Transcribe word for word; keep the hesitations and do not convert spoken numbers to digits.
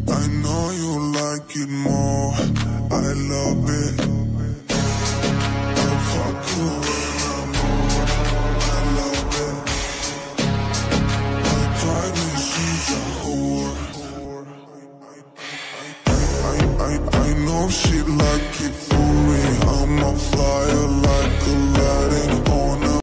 I know you like it more, I love it. I fuck you when I'm over, I love it. I drive me, she's a whore. I, I, I know she like it for me, I'm a flyer like Aladdin.